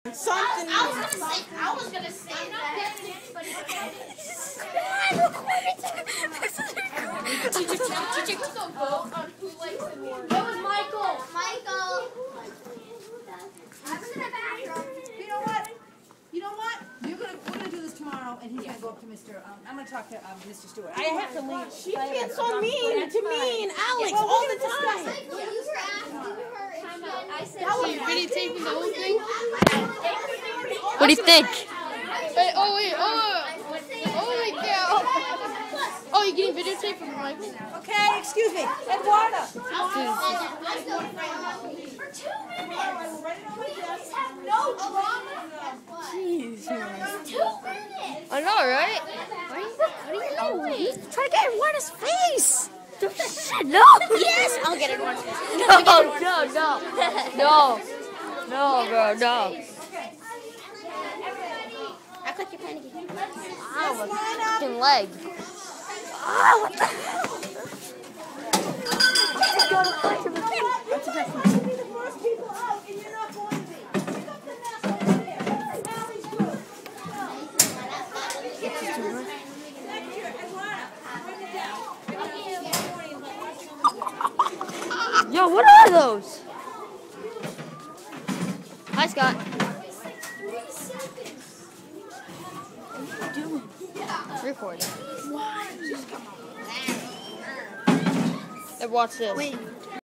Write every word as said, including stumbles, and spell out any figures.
Something. I was gonna say, I was gonna say that. Teacher, teacher, teacher, vote on who likes it more. It was Michael. Michael. I was in the bathroom. You know what? You know what? You're gonna we're gonna do this tomorrow, and he's gonna go up to Mister Um, I'm gonna talk to um, Mister Stewart. I have to leave. She's being so mean to me and Alex all the time. You were asking her if I said That was videotaping the whole thing. What do you think? Wait, oh wait, oh, oh my god. Oh, you're getting videotaped from Michael? Okay, excuse me, Eduardo. for two minutes. Please have no drama. Jeez. Two minutes. I know, right? Why are you, what are you doing? Try to get Eduardo's face. Shit, no. Yes, I'll get it one. No, no, no. No. No, bro, no. Act like you're panicking. Ow, my fucking leg. Ow, what the hell? That's okay. You'll be the first people out, and you're not going to be. Pick up the mess over here. Allie's group. Next year, Eduardo, bring it down. Yo, what are those? Hi, Scott. Recording. Why? Hey, watch this. Wait.